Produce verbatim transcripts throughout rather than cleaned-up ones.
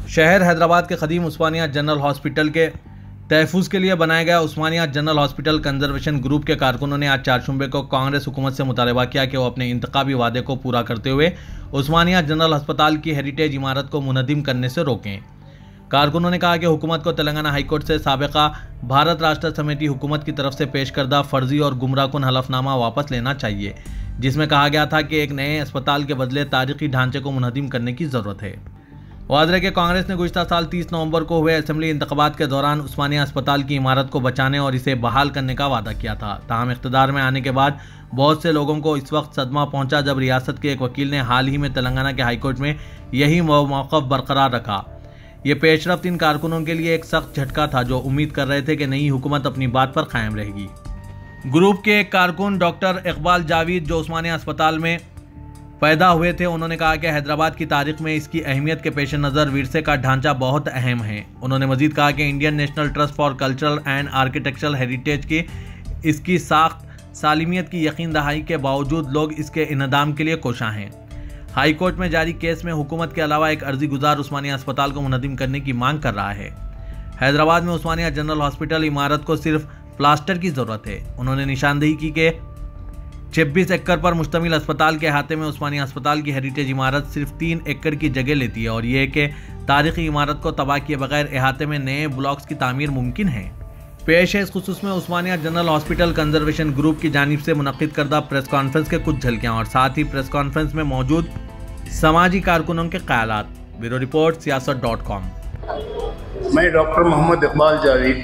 शहर हैदराबाद के कदीम उस्मानिया जनरल हॉस्पिटल के तहफ़्फ़ुज़ के लिए बनाया गया Osmania general hospital conservation group के कारकुनों ने आज चारशंबे को कांग्रेस हुकूमत से मुतालबा किया कि वो अपने इंतखाबी वादे को पूरा करते हुए उस्मानिया जनरल अस्पताल की हेरिटेज इमारत को मुनहदिम करने से रोकें। कारकुनों ने कहा कि हुकूमत को तेलंगाना हाईकोर्ट से साबिका भारत राष्ट्र समिति हुकूमत की तरफ से पेश करदा फर्जी और गुमराहकुन हलफनामा वापस लेना चाहिए, जिसमें कहा गया था कि एक नए अस्पताल के बदले तारीखी ढांचे को मुनहदिम करने की ज़रूरत है। वाज़ेह के कांग्रेस ने गुज़िश्ता साल तीस नवंबर को हुए असेंबली इंतखाबात के दौरान उस्मानिया अस्पताल की इमारत को बचाने और इसे बहाल करने का वादा किया था। ताहम इक़्तिदार में आने के बाद बहुत से लोगों को इस वक्त सदमा पहुंचा जब रियासत के एक वकील ने हाल ही में तेलंगाना के हाईकोर्ट में यही मौक़िफ़ बरकरार रखा। ये पेशरफ्त इन कारकुनों के लिए एक सख्त झटका था जो उम्मीद कर रहे थे कि नई हुकूमत अपनी बात पर कायम रहेगी। ग्रुप के एक कारकुन डॉक्टर इकबाल जावेद जो उस्मानिया अस्पताल में पैदा हुए थे, उन्होंने कहा कि हैदराबाद की तारीख में इसकी अहमियत के पेश नज़र विरसे का ढांचा बहुत अहम है। उन्होंने मजीद कहा कि Indian national trust for cultural and architectural heritage की इसकी साख्त सालिमियत की यकीन दहाई के बावजूद लोग इसके इन्हदाम के लिए कोशां हैं। हाई कोर्ट में जारी केस में हुकूमत के अलावा एक अर्जी गुजार उस्मानिया अस्पताल को मुनहदिम करने की मांग कर रहा है। हैदराबाद में उस्मानिया जनरल हॉस्पिटल इमारत को सिर्फ प्लास्टर की ज़रूरत है। उन्होंने निशानदेही की कि छब्बीस एकड़ पर मुश्तमिल अस्पताल के अहाते में उस्मानिया अस्पताल की हेरिटेज इमारत सिर्फ तीन एकड़ की जगह लेती है और यह कि तारीखी इमारत को तबाह किए बगैर अहाते में नए ब्लॉक्स की तामीर मुमकिन है। पेश है इस खुसूस में Osmania general hospital conservation group की जानिब से मुनक़िद करदा प्रेस कॉन्फ्रेंस के कुछ झलकियाँ और साथ ही प्रेस कॉन्फ्रेंस में मौजूद समाजी कारकुनों के ख्यालात। Bureau report Siasat dot com. मैं डॉक्टर मोहम्मद इकबाल जावेद,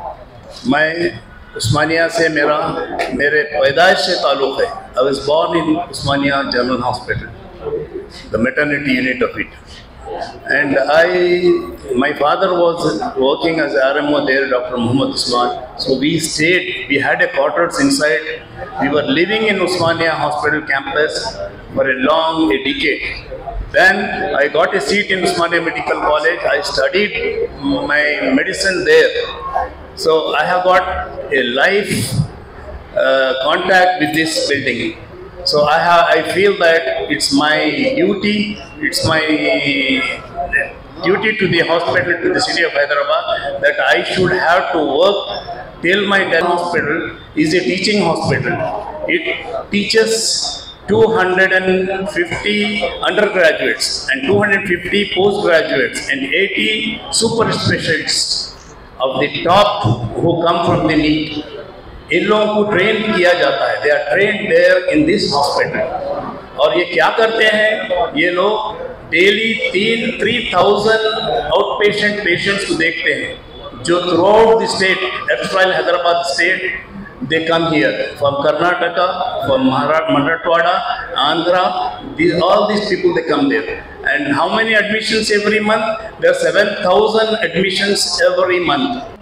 मैं उस्मानिया से मेरा मेरे पैदाइश से ताल्लुक़ है। I was born in Osmania general hospital, the maternity unit of it, and I my father was working as R M O there, Doctor Muhammad Usman. So we stayed, we had a quarters inside. We were living in Usmania Hospital campus for a long a decade. Then I got a seat in Usmania Medical College. I studied my medicine there. So I have got a life uh, contact with this building. So I have, I feel that it's my duty, it's my duty to the hospital, to the city of Hyderabad, that I should have to work till my death. Hospital is a teaching hospital. It teaches two hundred fifty undergraduates and two hundred fifty postgraduates and eighty super specialists of the top who come from the NEET. इन लोगों को train किया जाता है। They are train there in this hospital. और ये क्या करते हैं, ये लोग डेली तीन three thousand out patient patients को देखते हैं जो throughout the state, extra Hyderabad state, they come here from Karnataka, from Marathwada, Andhra, all this people they come there. And how many admissions every month? There are seven thousand admissions every month.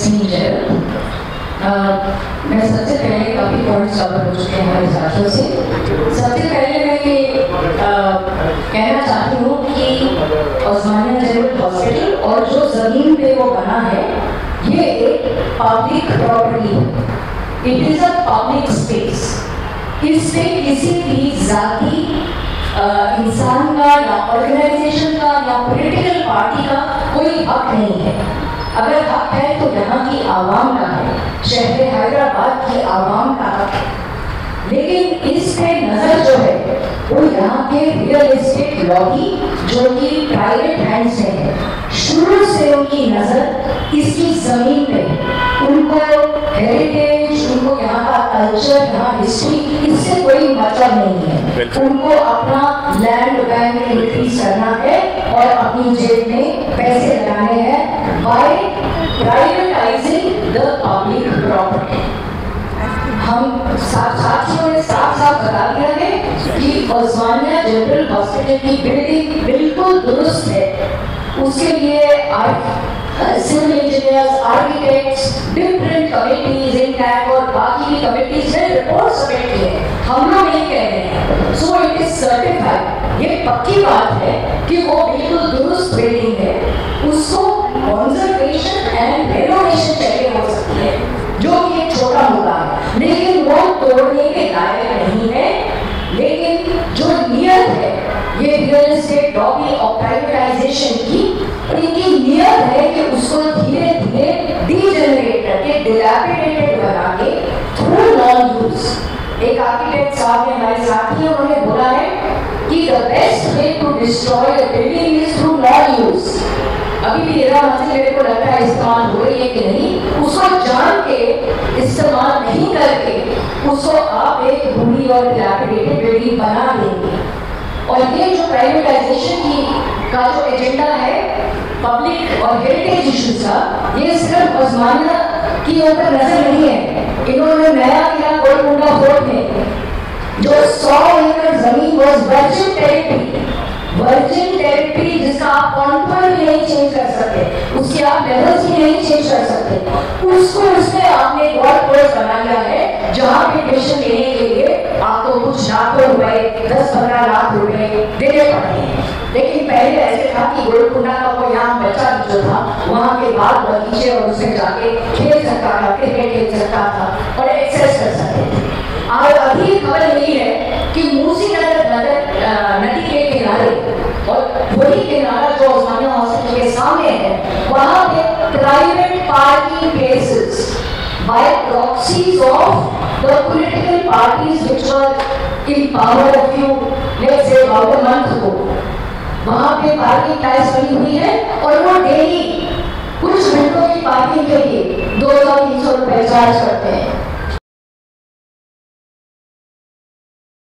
मैं सबसे पहले काफ़ी points cover हो चुके हैं हमारे साथियों से। सबसे पहले मैं ये कहना चाहती हूँ कि उस्मानिया जनरल हॉस्पिटल और जो ज़मीन पे वो बना है ये एक पब्लिक प्रॉपर्टी है। It is a public space. इस पे किसी भी जाती इंसान का या ऑर्गेनाइजेशन का या पॉलिटिकल पार्टी का कोई हक नहीं है। अगर हक है तो यहाँ की आवाम का है, शहर हैदराबाद की आवाम का हक है। लेकिन इस पे नजर जो है वो यहाँ के रियल एस्टेट लॉबी जो कि प्राइवेट हैंड्स में है, शुरू से उनकी नजर इसकी जमीन पे है। उनको हेरिटेज, उनको यहाँ का कल्चर, यहाँ हिस्ट्री, इससे कोई मतलब नहीं है। उनको अपना लैंड बैंक इंक्रीज करना है और अपनी जेब में पैसे लगाने हैं by privatising the public property. हम साथियों ने साफ साफ बता दिया है कि उस्मानिया जनरल हॉस्पिटल की बिल्डिंग बिल्कुल दुरुस्त है। उसके लिए civil engineers, architects, different committees INTACH और बाकी की कमिटीज ने रिपोर्ट सबमिट की है। हम लोग नहीं कह रहे हैं। सो इट इज सर्टिफाइड, ये पक्की बात है कि वो बिल्कुल दुरुस्त बिल्डिंग है। उसको कंजर्वेशन एंड रेनोवेशन चाहिए हो सकती है, जो कि एक छोटा मुद्दा है, लेकिन वो तोड़ने के लायक नहीं है। लेकिन जो नियत है ये रियल एस्टेट लॉबी और प्राइवेटाइजेशन की, इनकी नियत है कि उसको धीरे धीरे डीजेनरेट करके डिलैपिडेटेड बना के थ्रू नॉन यूज। एक आर्किटेक्ट साहब ने हमारे साथी हैं, उन्होंने बोला है कि the best way to destroy a building is through non use. अभी भी तेरह मंजिल मेरे को लगता है इस्तेमाल हो रही है कि नहीं, उसको जान के इस्तेमाल नहीं करके उसको आप एक बुरी और डिलैपिडेटेड बिल्डिंग बना देंगे। और ये जो प्राइवेटाइजेशन की का जो एजेंडा है पब्लिक और हेरिटेज इश्यूज का, ये सिर्फ उस्मानिया की ऊपर नजर नहीं है। इन्होंने नया किया गोलकुंडा फोर्ट में जो सौ एकड़ जमीन was virgin territory, virgin territory जिसका आप कॉन्टूर भी नहीं चेंज कर सकते, उसके आप लेवल्स भी नहीं चेंज कर सकते, उसको उसमें आपने गोल्फ कोर्स बना लिया है जहाँ पे एडमिशन लेने के लिए आपको कुछ लाखों रुपए, दस पंद्रह लाख रुपए देने पड़ते हैं। लेकिन पहले ऐसे था कि गोलकुंडा का कोई यहाँ बच्चा जो था वहाँ के बाद बगीचे और उसमें जाके खेल सकता था, क्रिकेट खेल सकता था और एक्सरसाइज कर सकते थे। और अभी खबर यही है कि मूसी नगर नदी के किनारे और वही किनारा जो उस्मानिया हॉस्पिटल के सामने है, वहाँ पे private parking places by proxies of the political parties which were in power a few, let's say about a month ago, वहाँ पे पार्किंग टाइल्स बनी हुई है और वो डेली कुछ घंटों की पार्किंग के लिए दो सौ तीन सौ रुपए चार्ज करते हैं।